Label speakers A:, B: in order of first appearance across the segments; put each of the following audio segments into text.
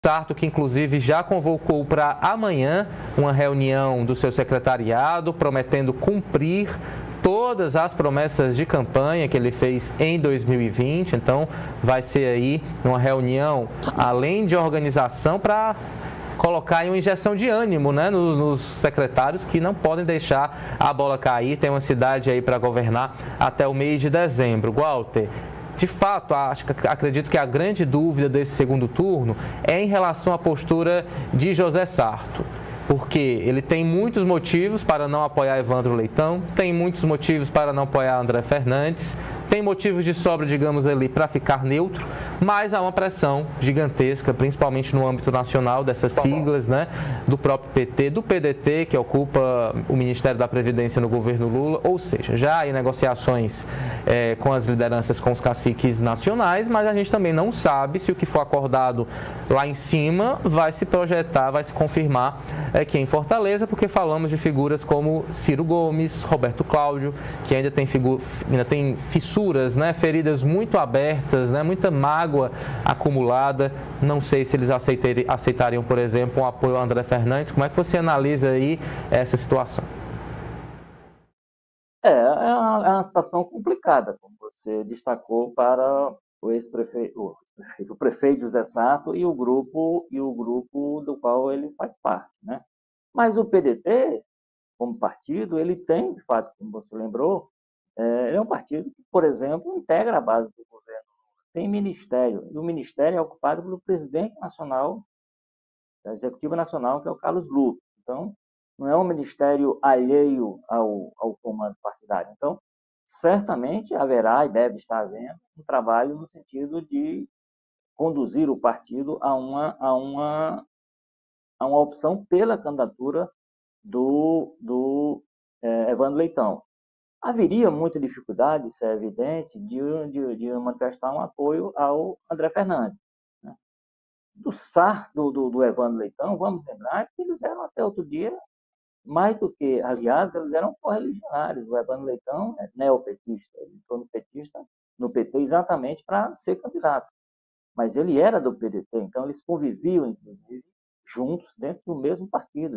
A: Sarto, que inclusive já convocou para amanhã uma reunião do seu secretariado, prometendo cumprir todas as promessas de campanha que ele fez em 2020. Então, vai ser aí uma reunião, além de organização, para colocar aí uma injeção de ânimo, né, nos secretários, que não podem deixar a bola cair. Tem uma cidade aí para governar até o mês de dezembro. Walter, de fato, acredito que a grande dúvida desse segundo turno é em relação à postura de José Sarto, porque ele tem muitos motivos para não apoiar Evandro Leitão, tem muitos motivos para não apoiar André Fernandes, tem motivos de sobra, digamos ali, para ficar neutro, mas há uma pressão gigantesca, principalmente no âmbito nacional, dessas siglas, né, do próprio PT, do PDT, que ocupa o Ministério da Previdência no governo Lula, ou seja, já há negociações com as lideranças, com os caciques nacionais, mas a gente também não sabe se o que for acordado lá em cima vai se projetar, vai se confirmar aqui em Fortaleza, porque falamos de figuras como Ciro Gomes, Roberto Cláudio, que ainda tem fissuras, né, feridas muito abertas, né, muita mágoa acumulada. Não sei se eles aceitariam, por exemplo, um apoio ao André Fernandes. Como é que você analisa aí essa situação?
B: É uma situação complicada, como você destacou, para o prefeito José Sarto e o grupo do qual ele faz parte, né? Mas o PDT, como partido, ele tem, de fato, como você lembrou, ele é um partido que, por exemplo, integra a base do governo. Tem ministério, e o ministério é ocupado pelo presidente nacional, da Executiva Nacional, que é o Carlos Lupe. Então, não é um ministério alheio ao comando partidário. Então, certamente haverá e deve estar havendo um trabalho no sentido de conduzir o partido a uma opção pela candidatura do Evandro Leitão. Haveria muita dificuldade, isso é evidente, de manifestar um apoio ao André Fernandes. Né? Do Evandro Leitão, vamos lembrar que eles eram até outro dia, mais do que, aliás, eles eram correligionários. O Evandro Leitão é neopetista, ele entrou no PT exatamente para ser candidato. Mas ele era do PDT, então eles conviviam, inclusive, juntos dentro do mesmo partido,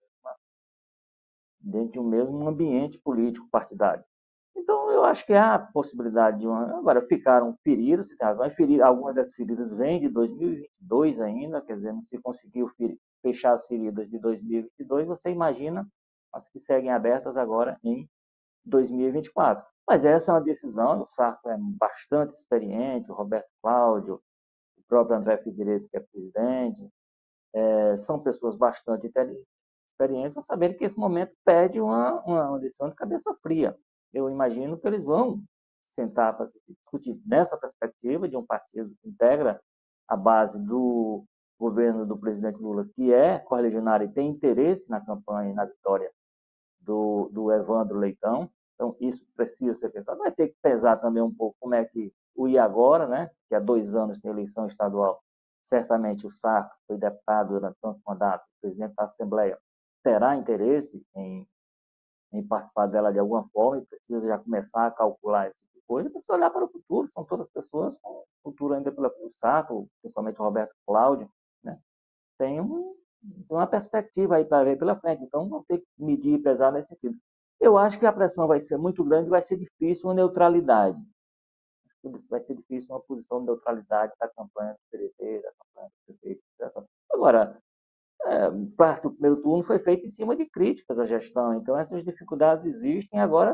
B: dentro de um mesmo ambiente político partidário. Então, eu acho que há a possibilidade de uma... Agora, ficaram feridas, você tem razão, algumas dessas feridas vêm de 2022 ainda, quer dizer, não se conseguiu fechar as feridas de 2022, você imagina as que seguem abertas agora em 2024. Mas essa é uma decisão, o Sarto é bastante experiente, o Roberto Cláudio, o próprio André Figueiredo, que é presidente, são pessoas bastante experientes para saber que esse momento pede uma decisão de cabeça fria. Eu imagino que eles vão sentar para discutir nessa perspectiva de um partido que integra a base do governo do presidente Lula, que é correligionário e tem interesse na campanha e na vitória do Evandro Leitão. Então, isso precisa ser pensado. Vai ter que pesar também um pouco como é que o E agora, né, que há 2 anos tem eleição estadual, certamente o Sarto foi deputado durante tantos mandatos, o presidente da Assembleia terá interesse em participar dela de alguma forma e precisa já começar a calcular esse tipo de coisa, precisa olhar para o futuro, são todas pessoas com futuro ainda pelo Sarto, principalmente o Roberto Cláudio, né? Tem uma perspectiva aí para ver pela frente, então vão ter que medir e pesar nesse sentido. Eu acho que a pressão vai ser muito grande, vai ser difícil uma neutralidade. Vai ser difícil uma posição de neutralidade da campanha do PDT, da campanha do prefeito. Agora, parte do primeiro turno foi feito em cima de críticas à gestão, então essas dificuldades existem, agora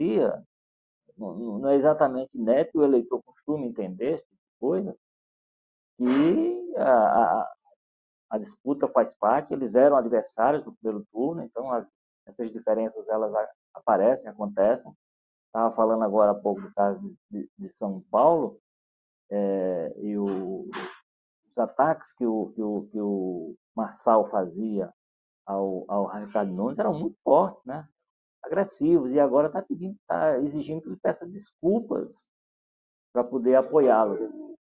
B: não é exatamente neto, o eleitor costuma entender esse tipo de coisa, que a disputa faz parte, eles eram adversários do primeiro turno, então essas diferenças elas aparecem, acontecem. Estava falando agora há pouco do caso de São Paulo, e os ataques que o Marçal fazia ao Ricardo Nunes eram muito fortes, né? Agressivos, e agora está exigindo que ele peça desculpas para poder apoiá-lo.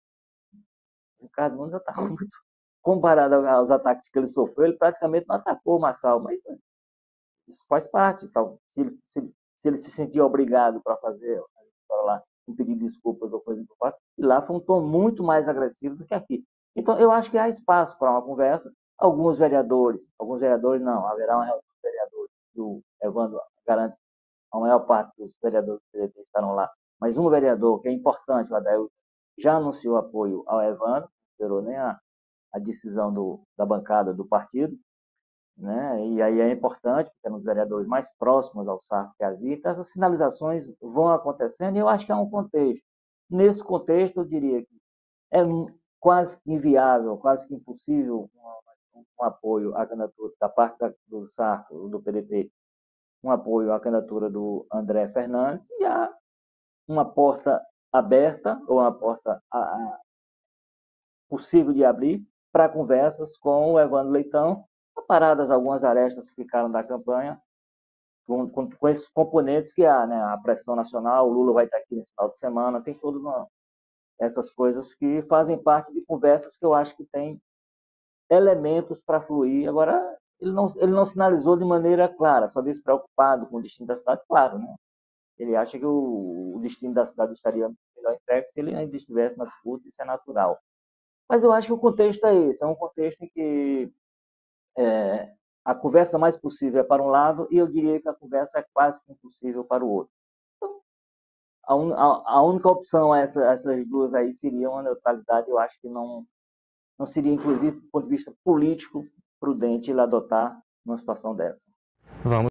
B: O Ricardo Nunes estava muito comparado aos ataques que ele sofreu, ele praticamente não atacou o Marçal, mas isso faz parte. Então, se ele se sentia obrigado para fazer lá, um pedido de desculpas ou coisa que eu faço, e lá foi um tom muito mais agressivo do que aqui. Então, eu acho que há espaço para uma conversa. Alguns vereadores não, haverá uma reunião de vereadores, o Evandro garante que a maior parte dos vereadores do PDT estarão lá, mas um vereador que é importante, o Adair, já anunciou apoio ao Evandro, não esperou nem a decisão da bancada do partido, né? E aí é importante, porque é um dos vereadores mais próximos ao Sarto que havia. Então, essas sinalizações vão acontecendo e eu acho que há um contexto. Nesse contexto, eu diria que é quase que inviável, quase que impossível um apoio à candidatura da parte do Sarto, do PDT, um apoio à candidatura do André Fernandes, e há uma porta aberta, ou uma porta possível de abrir, para conversas com o Evandro Leitão, aparadas algumas arestas que ficaram da campanha, com esses componentes que há, né? A pressão nacional, o Lula vai estar aqui nesse final de semana, tem todas essas coisas que fazem parte de conversas que eu acho que tem elementos para fluir. Agora, ele não sinalizou de maneira clara, só disse preocupado com o destino da cidade, claro, né? Ele acha que o destino da cidade estaria melhor entregue se ele ainda estivesse na disputa, isso é natural. Mas eu acho que o contexto é esse, é um contexto em que a conversa mais possível é para um lado e eu diria que a conversa é quase que impossível para o outro. Então, a única opção, essas duas aí, seria uma neutralidade. Eu acho que não seria, inclusive, do ponto de vista político, prudente ele adotar numa situação dessa.
A: Vamos